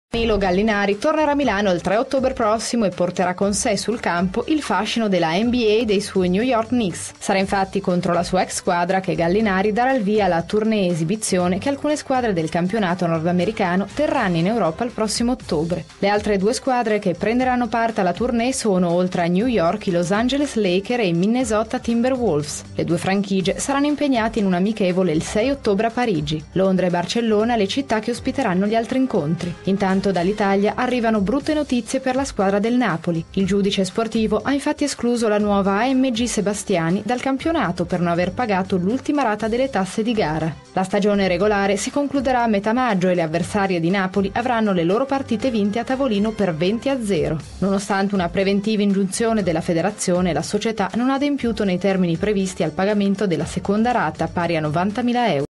Danilo Gallinari tornerà a Milano il 3 ottobre prossimo e porterà con sé sul campo il fascino della NBA dei suoi New York Knicks. Sarà infatti contro la sua ex squadra che Gallinari darà il via alla tournée esibizione che alcune squadre del campionato nordamericano terranno in Europa il prossimo ottobre. Le altre due squadre che prenderanno parte alla tournée sono, oltre a New York, i Los Angeles Lakers e i Minnesota Timberwolves. Le due franchigie saranno impegnate in un amichevole il 6 ottobre a Parigi. Londra e Barcellona le città che ospiteranno gli altri incontri. Intanto dall'Italia arrivano brutte notizie per la squadra del Napoli. Il giudice sportivo ha infatti escluso la nuova AMG Sebastiani dal campionato per non aver pagato l'ultima rata delle tasse di gara. La stagione regolare si concluderà a metà maggio e le avversarie di Napoli avranno le loro partite vinte a tavolino per 20-0. Nonostante una preventiva ingiunzione della federazione, la società non ha adempiuto nei termini previsti al pagamento della seconda rata pari a 90.000 euro.